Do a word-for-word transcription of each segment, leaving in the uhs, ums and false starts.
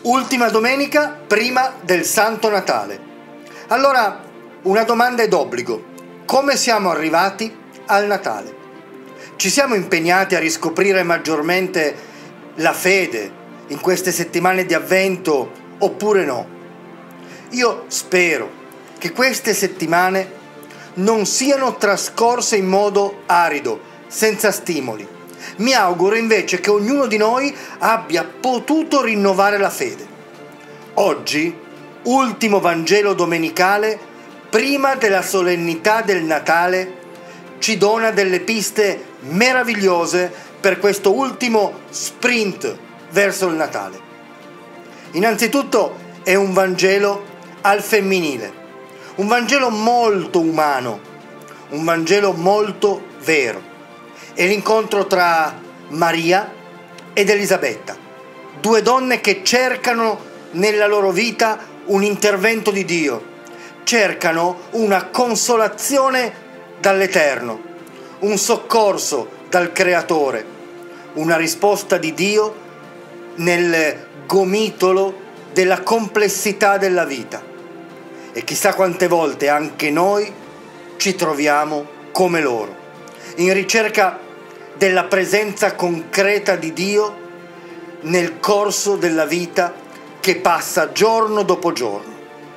Ultima domenica prima del Santo Natale. Allora, una domanda è d'obbligo. Come siamo arrivati al Natale? Ci siamo impegnati a riscoprire maggiormente la fede in queste settimane di Avvento oppure no? Io spero che queste settimane non siano trascorse in modo arido, senza stimoli. Mi auguro invece che ognuno di noi abbia potuto rinnovare la fede. Oggi, ultimo Vangelo domenicale, prima della solennità del Natale, ci dona delle piste meravigliose per questo ultimo sprint verso il Natale. Innanzitutto è un Vangelo al femminile, un Vangelo molto umano, un Vangelo molto vero. È l'incontro tra Maria ed Elisabetta, due donne che cercano nella loro vita un intervento di Dio, cercano una consolazione dall'Eterno, un soccorso dal Creatore, una risposta di Dio nel gomitolo della complessità della vita. E chissà quante volte anche noi ci troviamo come loro, in ricerca della presenza concreta di Dio nel corso della vita che passa giorno dopo giorno.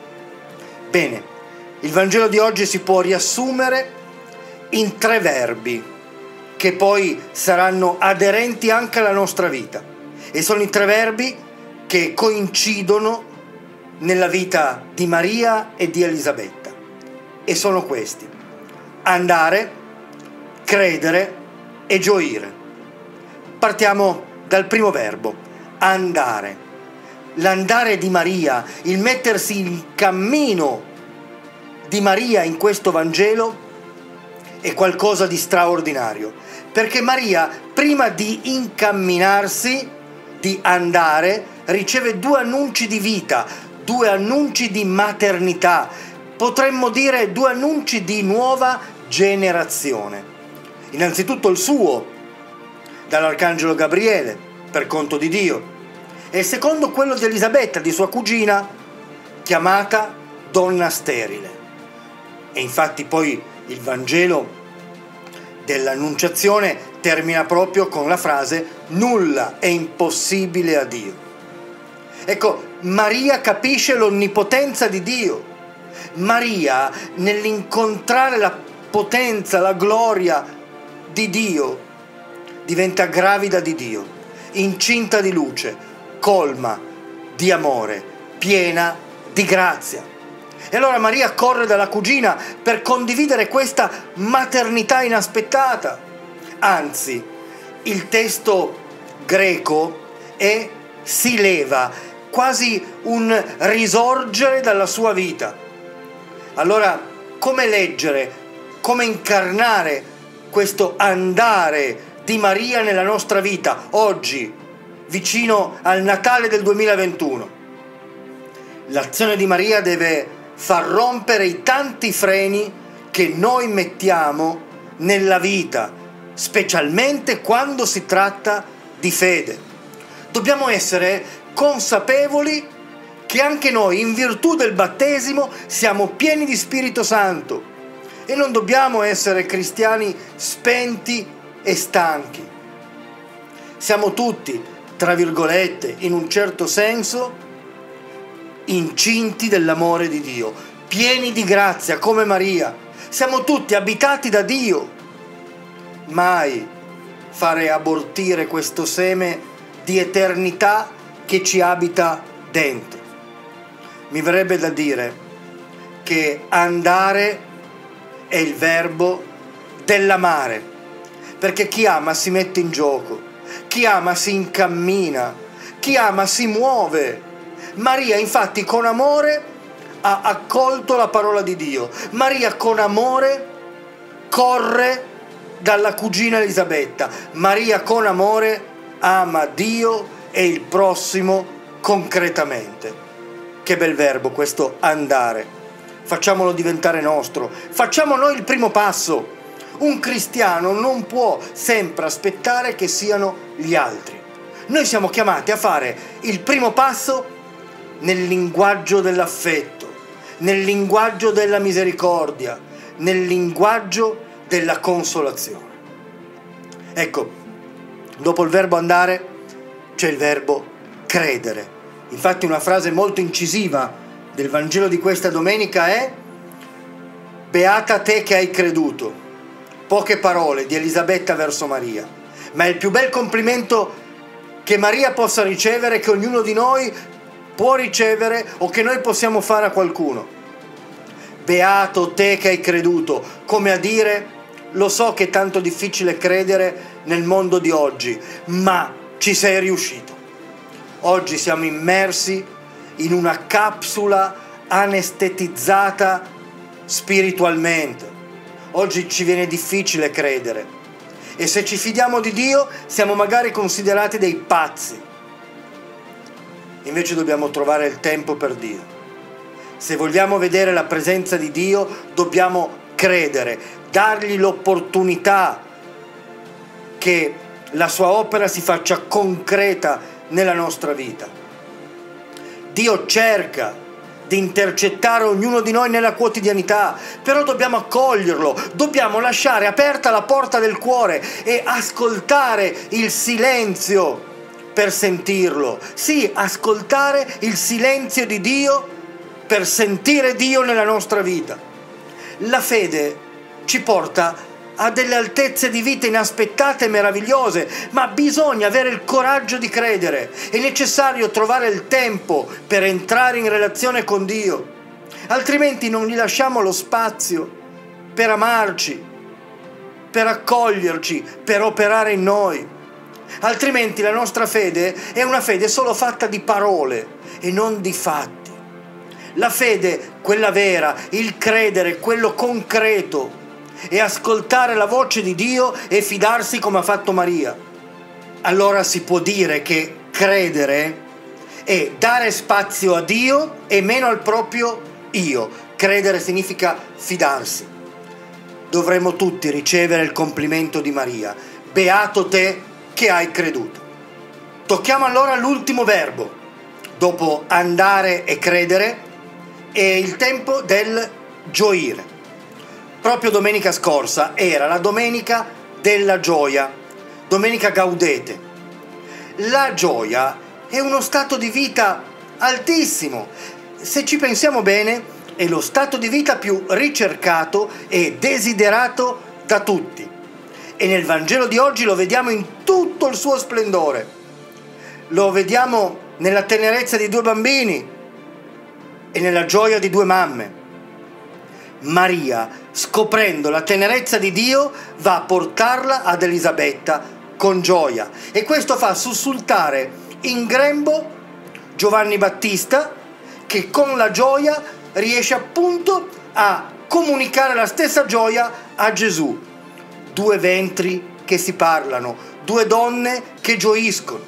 Bene, il Vangelo di oggi si può riassumere in tre verbi che poi saranno aderenti anche alla nostra vita, e sono i tre verbi che coincidono nella vita di Maria e di Elisabetta, e sono questi: andare, credere e gioire. Partiamo dal primo verbo, andare. L'andare di Maria, il mettersi in cammino di Maria in questo Vangelo è qualcosa di straordinario, perché Maria, prima di incamminarsi, di andare, riceve due annunci di vita, due annunci di maternità, potremmo dire due annunci di nuova generazione. Innanzitutto il suo, dall'Arcangelo Gabriele, per conto di Dio, e il secondo quello di Elisabetta, di sua cugina, chiamata donna sterile. E infatti poi il Vangelo dell'Annunciazione termina proprio con la frase «Nulla è impossibile a Dio». Ecco, Maria capisce l'onnipotenza di Dio. Maria, nell'incontrare la potenza, la gloria di Dio, diventa gravida di Dio, incinta di luce, colma di amore, piena di grazia. E allora Maria corre dalla cugina per condividere questa maternità inaspettata. Anzi, il testo greco è si leva, quasi un risorgere dalla sua vita. Allora, come leggere, come incarnare questo andare di Maria nella nostra vita, oggi, vicino al Natale del duemilaventuno? L'azione di Maria deve far rompere i tanti freni che noi mettiamo nella vita, specialmente quando si tratta di fede. Dobbiamo essere consapevoli che anche noi, in virtù del battesimo, siamo pieni di Spirito Santo. E non dobbiamo essere cristiani spenti e stanchi. Siamo tutti, tra virgolette, in un certo senso, incinti dell'amore di Dio, pieni di grazia come Maria. Siamo tutti abitati da Dio. Mai fare abortire questo seme di eternità che ci abita dentro. Mi verrebbe da dire che andare è il verbo dell'amare, perché chi ama si mette in gioco, chi ama si incammina, chi ama si muove. Maria infatti con amore ha accolto la parola di Dio. Maria con amore corre dalla cugina Elisabetta. Maria con amore ama Dio e il prossimo concretamente. Che bel verbo questo andare. Facciamolo diventare nostro, facciamo noi il primo passo. Un cristiano non può sempre aspettare che siano gli altri. Noi siamo chiamati a fare il primo passo nel linguaggio dell'affetto, nel linguaggio della misericordia, nel linguaggio della consolazione. Ecco, dopo il verbo andare c'è il verbo credere. Infatti una frase molto incisiva del Vangelo di questa domenica è: beata te che hai creduto. Poche parole di Elisabetta verso Maria, ma è il più bel complimento che Maria possa ricevere, che ognuno di noi può ricevere o che noi possiamo fare a qualcuno. Beato te che hai creduto, come a dire: lo so che è tanto difficile credere nel mondo di oggi, ma ci sei riuscito. Oggi siamo immersi in una capsula anestetizzata spiritualmente. Oggi ci viene difficile credere e se ci fidiamo di Dio siamo magari considerati dei pazzi. Invece dobbiamo trovare il tempo per Dio. Se vogliamo vedere la presenza di Dio dobbiamo credere, dargli l'opportunità che la sua opera si faccia concreta nella nostra vita. Dio cerca di intercettare ognuno di noi nella quotidianità, però dobbiamo accoglierlo, dobbiamo lasciare aperta la porta del cuore e ascoltare il silenzio per sentirlo. Sì, ascoltare il silenzio di Dio per sentire Dio nella nostra vita. La fede ci porta a delle altezze di vita inaspettate e meravigliose, ma bisogna avere il coraggio di credere. È necessario trovare il tempo per entrare in relazione con Dio, altrimenti non gli lasciamo lo spazio per amarci, per accoglierci, per operare in noi. Altrimenti la nostra fede è una fede solo fatta di parole e non di fatti. La fede, quella vera, il credere, quello concreto, e ascoltare la voce di Dio e fidarsi come ha fatto Maria. Allora si può dire che credere è dare spazio a Dio e meno al proprio io. Credere significa fidarsi. Dovremmo tutti ricevere il complimento di Maria: beato te che hai creduto. Tocchiamo allora l'ultimo verbo. Dopo andare e credere è il tempo del gioire. Proprio domenica scorsa era la domenica della gioia, domenica gaudete. La gioia è uno stato di vita altissimo. Se ci pensiamo bene, è lo stato di vita più ricercato e desiderato da tutti. E nel Vangelo di oggi lo vediamo in tutto il suo splendore. Lo vediamo nella tenerezza di due bambini e nella gioia di due mamme. Maria, scoprendo la tenerezza di Dio, va a portarla ad Elisabetta con gioia, e questo fa sussultare in grembo Giovanni Battista, che con la gioia riesce appunto a comunicare la stessa gioia a Gesù. Due ventri che si parlano, due donne che gioiscono.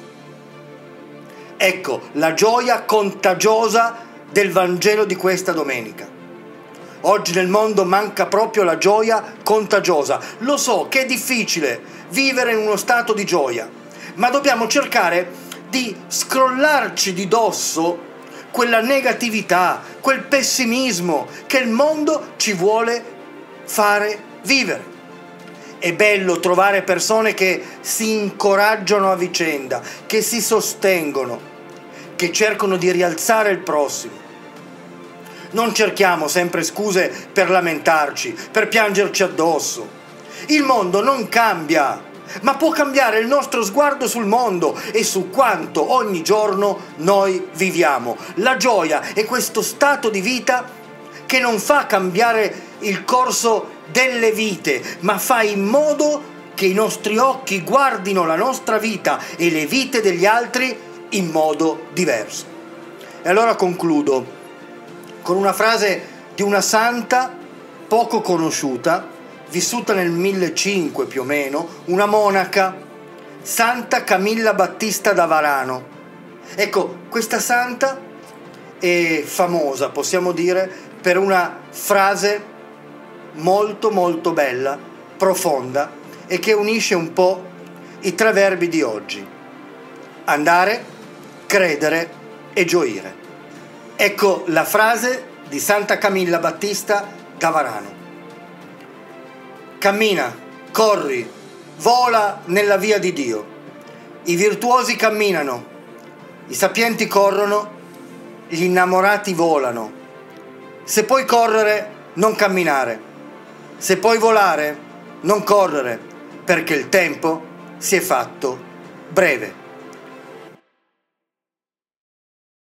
Ecco la gioia contagiosa del Vangelo di questa domenica. Oggi nel mondo manca proprio la gioia contagiosa. Lo so che è difficile vivere in uno stato di gioia, ma dobbiamo cercare di scrollarci di dosso quella negatività, quel pessimismo che il mondo ci vuole fare vivere. È bello trovare persone che si incoraggiano a vicenda, che si sostengono, che cercano di rialzare il prossimo. Non cerchiamo sempre scuse per lamentarci, per piangerci addosso. Il mondo non cambia, ma può cambiare il nostro sguardo sul mondo e su quanto ogni giorno noi viviamo. La gioia è questo stato di vita che non fa cambiare il corso delle vite, ma fa in modo che i nostri occhi guardino la nostra vita e le vite degli altri in modo diverso. E allora concludo con una frase di una santa poco conosciuta, vissuta nel millecinquecento più o meno, una monaca, Santa Camilla Battista da Varano. Ecco, questa santa è famosa, possiamo dire, per una frase molto molto bella, profonda, e che unisce un po' i tre verbi di oggi: andare, credere e gioire. Ecco la frase di Santa Camilla Battista da Varano. Cammina, corri, vola nella via di Dio. I virtuosi camminano, i sapienti corrono, gli innamorati volano. Se puoi correre, non camminare. Se puoi volare, non correre, perché il tempo si è fatto breve.